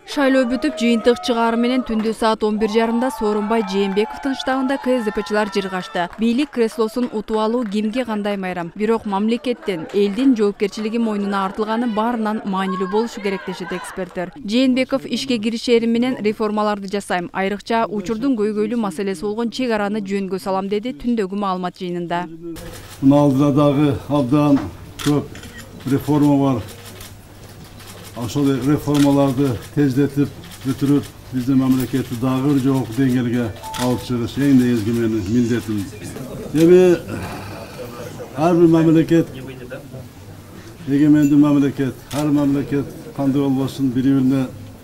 Шайлоо бүтүп, жыйынтык чыгаары менен түндө саат 11:30 Сооронбай Жээнбековдун штабында КСДПчылар жыргашты. Бийлик креслосун утуп алуу кимге кандай майрам. Бирок мамлекеттен, элдин жоопкерчилиги мойнуна артылганы баарынан маанилүү болушу керек дешет эксперттер. Жээнбеков ишке киришерим менен реформаларды жасайм. Айрыкча учурдун көйгөйлүү маселеси болгон чек араны жөнгө салам деди түндөгү маалымат жыйынында. Мына алдыда дагы абдан көп реформа бар. Ошол реформаларды тездетип, бүтүрүп, биздин мамлекетти дагы бир жогорку деңгээлге алып чыгыш эң негизги менин милдетим. Эми ар бир мамлекет, эгемендүү мамлекет, ар мамлекет кандай болбосун бири-бирине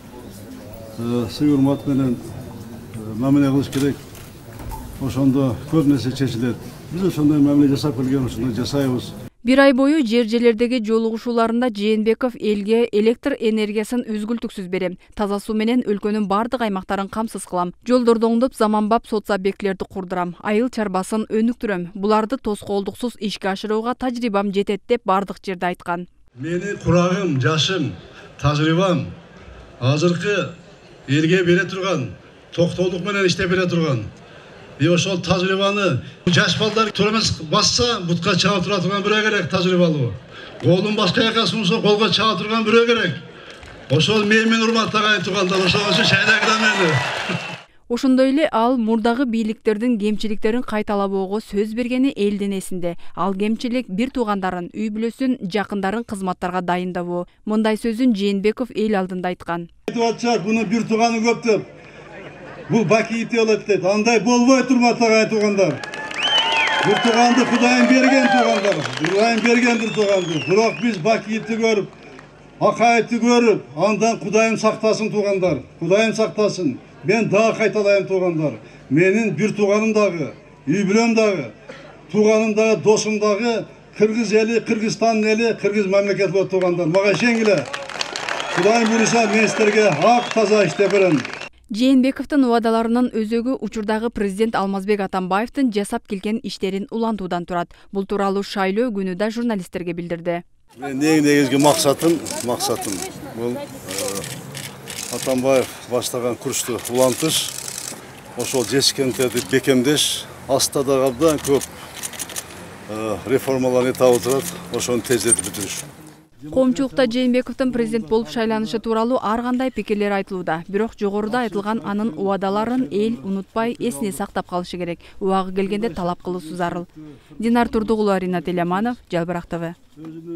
сый урмат менен мамиле кылыш керек. Ошондо көп нерсе чечилет. Биз ошондой мамиле жасап келген, ошондой жасайбыз. Bir ay boyu жер-жерлердеги жолугушууларында Жээнбеков элге электр энергиясын үзгүлтүксүз берем. Таза суу менен өлкөнүн бардык аймактарын камсыз кылам. Жолдорду оңдоп, заманбап соц объектилерди курдурам. Айыл чарбасын өнүктүрөм. Буларды тоскоолдуксуз ишке ашырууга тажрыйбам жетет деп бардык жерде айткан. Менин курагым, жашым, тажрыйбам азыркы элге бере турган, токтоолдук менен иштеп бере турган. Ошол тажрыйбаны жаш балдар турамас басса, бутка чаап тура турган бирөө керек тажрыйбалуу. Колун башка жака сунса, колго чаап турган бирөө керек. Ошол менин урматтаган туугандар, ошол үчүн шайлагдым мени. Ошондой эле ал мурдагы бийликтердин кемчиликтерин кайталабоого сөз бергени элдин эсинде. Ал кемчилик бир туугандарын, үй бүлөсүн, жакындарын кызматтарга дайындабоо. Мындай сөзүн Жээнбеков эл алдында айткан. Айтып атышат, буну бир тууганы көп деп. Бул бакийти болот дейт. Андай болбой турматтаган туугандар. Бир тууганды Кудайым берген туугандар. Кудайым берген бир тууганды. Бирок биз бакийти көрүп, акайты көрүп, андан Кудайым сактасын туугандар. Кудайым сактасын. Мен дагы кайталайм туугандар. Менин бир тууганым дагы, үй бүлөм дагы, тууганым дагы, досум дагы Кыргыз эли, Кыргызстан эли, Кыргыз мамлекети болот туугандар. Мага ишенгиле. Кудайым буйруса мен силерге ак таза иштеп берем. Жээнбековдун убадаларынын өзөгү учурдагы президент Алмазбек Атамбаевдин жасап келген иштерин улантуудан турат. Бул тууралуу шайлоо күнү да журналисттерге билдирди. Мен эң негизги максатым бул Атамбаев баштаган курсту улантыш, ошол жетишкендерди бекемдеш, аста дагы абдан көп реформаларды табып турат, ошону тездетип бүтүрүш. Коомчулукта Жээнбековдун президент болуп шайланышы тууралуу ар кандай пикирлер айтылууда. Бирок жогоруда айтылган анын убадаларын эл унутпай эсине сактап калышы керек. Убагы келгенде талап кылуусу зарыл. Динар Турдугулова, Ринат Эляманов, Жалбырак ТВ.